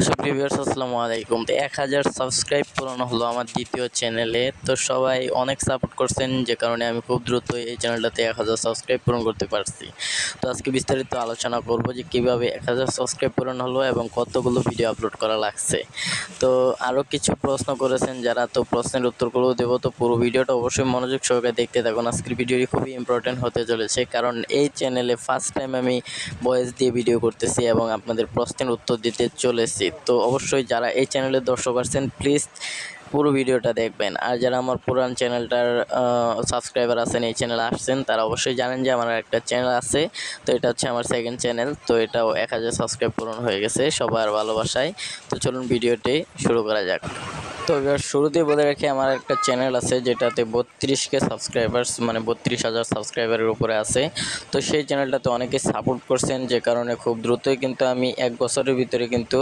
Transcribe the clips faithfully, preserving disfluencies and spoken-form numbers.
সুপ্রিয় ভিউয়ার্স আসসালামু আলাইকুম। তো এক হাজার সাবস্ক্রাইব পূরণ হলো আমার দ্বিতীয় চ্যানেলে। তো সবাই অনেক সাপোর্ট করছেন, যে কারণে আমি খুব দ্রুত এই চ্যানেলটাতে এক হাজার সাবস্ক্রাইব পূরণ করতে পারছি। তো আজকে বিস্তারিত আলোচনা করব যে কীভাবে এক হাজার সাবস্ক্রাইব পূরণ হলো এবং কতগুলো ভিডিও আপলোড করা লাগছে। তো আরও কিছু প্রশ্ন করেছেন যারা, তো প্রশ্নের উত্তরগুলো দেবো। তো পুরো ভিডিওটা অবশ্যই মনোযোগ সহকারে দেখতে থাকুন। আজকের ভিডিওটি খুবই ইম্পর্টেন্ট হতে চলেছে, কারণ এই চ্যানেলে ফার্স্ট টাইম আমি ভয়েস দিয়ে ভিডিও করতেছি এবং আপনাদের প্রশ্নের উত্তর দিতে চলেছি। তো অবশ্যই যারা এই চ্যানেলের দর্শক আছেন, প্লিজ পুরো ভিডিওটা দেখবেন। আর যারা আমার পুরান চ্যানেলটার সাবস্ক্রাইবার আছেন, এই চ্যানেলে আসছেন, তারা অবশ্যই জানেন যে আমার একটা চ্যানেল আছে। তো এটা হচ্ছে আমার সেকেন্ড চ্যানেল। তো এটাও এক হাজার সাবস্ক্রাইব পূরণ হয়ে গেছে সবার ভালোবাসায়। তো চলুন ভিডিওটি শুরু করা যাক। তো এবার শুরুতেই বলে রাখি, আমার একটা চ্যানেল আছে যেটাতে বত্রিশ কে সাবস্ক্রাইবার্স, মানে বত্রিশ হাজার সাবস্ক্রাইবারের উপরে আছে। তো সেই চ্যানেলটাতে অনেকে সাপোর্ট করছেন, যে কারণে খুব দ্রুতই কিন্তু আমি এক বছরের ভিতরে কিন্তু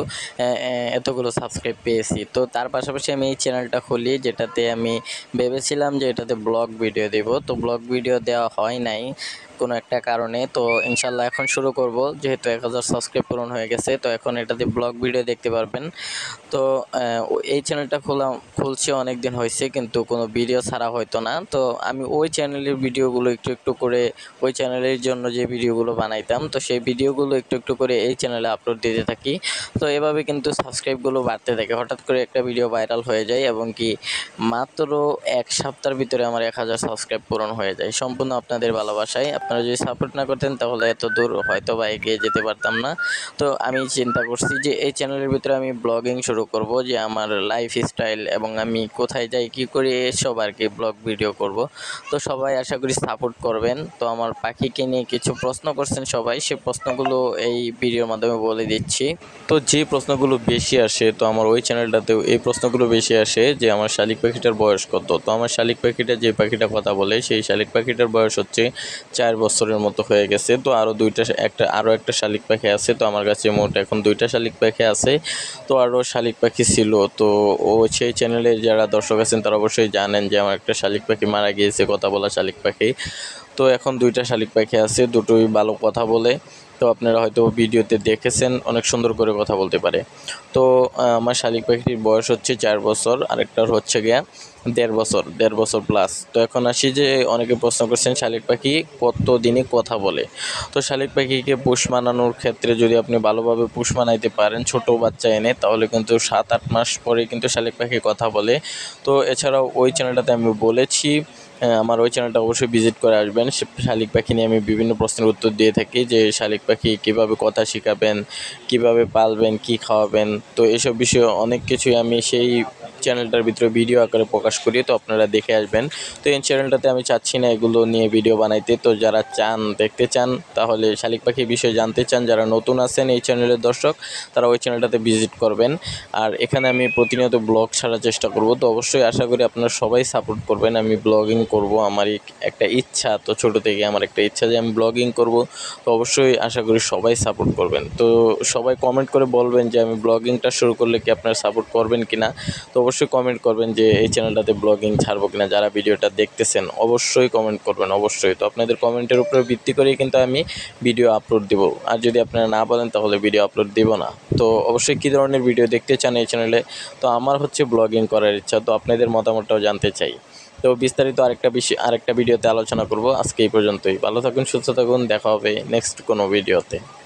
এতগুলো সাবস্ক্রাইব পেয়েছি। তো তার পাশাপাশি আমি এই চ্যানেলটা খুলি, যেটাতে আমি ভেবেছিলাম যে এটাতে ব্লগ ভিডিও দেব। তো ব্লগ ভিডিও দেওয়া হয় নাই কোনো একটা কারণে। তো ইনশাল্লাহ এখন শুরু করব, যেহেতু এক হাজার সাবস্ক্রাইব পূরণ হয়ে গেছে। তো এখন এটাতে ব্লগ ভিডিও দেখতে পারবেন। তো এই চ্যানেলটা খোলা খুলছি অনেক দিন হয়েছে, কিন্তু কোনো ভিডিও ছাড়া হয়তো না। তো আমি ওই চ্যানেলের ভিডিওগুলো একটু একটু করে, ওই চ্যানেলের জন্য যে ভিডিওগুলো বানাইতাম, তো সেই ভিডিওগুলো একটু একটু করে এই চ্যানেলে আপলোড দিতে থাকি। তো এভাবে কিন্তু সাবস্ক্রাইবগুলো বাড়তে থাকে। হঠাৎ করে একটা ভিডিও ভাইরাল হয়ে যায় এবং কি মাত্র এক সপ্তাহের ভিতরে আমার এক হাজার সাবস্ক্রাইব পূরণ হয়ে যায়, সম্পূর্ণ আপনাদের ভালোবাসায়। আপনারা যদি সাপোর্ট না করতেন তাহলে এত দূর হয়তো বা এগিয়ে যেতে পারতাম না। তো আমি চিন্তা করছি যে এই চ্যানেলের ভিতরে আমি ব্লগিং শুরু করব, যে আমার লাইফ স্টাইল এবং আমি কোথায় যাই কী করি এসব আর কি ব্লগ ভিডিও করব। তো সবাই আশা করি সাপোর্ট করবেন। তো আমার পাখিকে নিয়ে কিছু প্রশ্ন করছেন সবাই, সেই প্রশ্নগুলো এই ভিডিওর মাধ্যমে বলে দিচ্ছি। তো যে প্রশ্নগুলো বেশি আসে, তো আমার ওই চ্যানেলটাতেও এই প্রশ্নগুলো বেশি আসে যে আমার শালিক পাখিটার বয়স কত। তো আমার শালিক পাখিটা, যে পাখিটা কথা বলে, সেই শালিক পাখিটার বয়স হচ্ছে চার বছরের মতো হয়ে গেছে। তো আরও দুইটা একটা আরও একটা শালিক পাখি আছে। তো আমার কাছে মোট এখন দুইটা শালিক পাখি আছে। তো আরও শালিক পাখি ছিল। তো ও সেই চ্যানেলে যারা দর্শক আছেন তারা অবশ্যই জানেন যে আমার একটা শালিক পাখি মারা গিয়েছে, কথা বলা শালিক পাখি। তো এখন দুইটা শালিক পাখি আছে, দুটোই ভালো কথা বলে। তো আপনারা হয়তো ভিডিওতে দেখেছেন, অনেক সুন্দর করে কথা বলতে পারে। তো আমার শালিক পাখিটির বয়স হচ্ছে চার বছর, আরেকটার হচ্ছে গিয়া দেড় বছর দেড় বছর প্লাস। তো এখন আসি যে অনেকে প্রশ্ন করছেন শালিক পাখি কত দিনে কথা বলে। তো শালিক পাখিকে পোষ মানানোর ক্ষেত্রে যদি আপনি ভালোভাবে পোষ মানাইতে পারেন ছোট বাচ্চা এনে, তাহলে কিন্তু সাত আট মাস পরে কিন্তু শালিক পাখি কথা বলে। তো এছাড়াও ওই চ্যানেলটাতে আমি বলেছি, আমার ওই চ্যানেলটা অবশ্যই ভিজিট করে আসবেন। শালিক পাখি নিয়ে আমি বিভিন্ন প্রশ্নের উত্তর দিয়ে থাকি, যে শালিক পাখি কীভাবে কথা শেখাবেন, কীভাবে পালবেন, কী খাওয়াবেন। তো এসব বিষয়ে অনেক কিছুই আমি সেই চ্যানেলটার ভিতরে ভিডিও আকারে প্রকাশ করি। তো আপনারা দেখে আসবেন। তো এই চ্যানেলটাতে আমি চাচ্ছি না এগুলো নিয়ে ভিডিও বানাইতে। তো যারা চান, দেখতে চান, তাহলে শালিক পাখির বিষয়ে জানতে চান, যারা নতুন আছেন এই চ্যানেলের দর্শক, তারা ওই চ্যানেলটাতে ভিজিট করবেন। আর এখানে আমি প্রতিনিয়ত ব্লগ ছাড়ার চেষ্টা করব। তো অবশ্যই আশা করি আপনারা সবাই সাপোর্ট করবেন। আমি ব্লগিং করব, আমার একটা ইচ্ছা। তো ছোটো থেকে আমার একটা ইচ্ছা যে আমি ব্লগিং করব। তো অবশ্যই আশা করি সবাই সাপোর্ট করবেন। তো সবাই কমেন্ট করে বলবেন যে আমি ব্লগিংটা শুরু করলে কি আপনারা সাপোর্ট করবেন কিনা। তো অবশ্যই কমেন্ট করবেন যে এই চ্যানেলটাতে ব্লগিং ছাড়বো কিনা। যারা ভিডিওটা দেখতেছেন অবশ্যই কমেন্ট করবেন, অবশ্যই। তো আপনাদের কমেন্টের উপরে ভিত্তি করেই কিন্তু আমি ভিডিও আপলোড দেবো। আর যদি আপনারা না বলেন তাহলে ভিডিও আপলোড দেব না। তো অবশ্যই কী ধরনের ভিডিও দেখতে চান এই চ্যানেলে। তো আমার হচ্ছে ব্লগিং করার ইচ্ছা, তো আপনাদের মতামতটাও জানতে চাই। তো বিস্তারিত আরেকটা বিষয় আরেকটা ভিডিওতে আলোচনা করব। আজকে এই পর্যন্তই। ভালো থাকুন, সুস্থ থাকুন, দেখা হবে নেক্সট কোনো ভিডিওতে।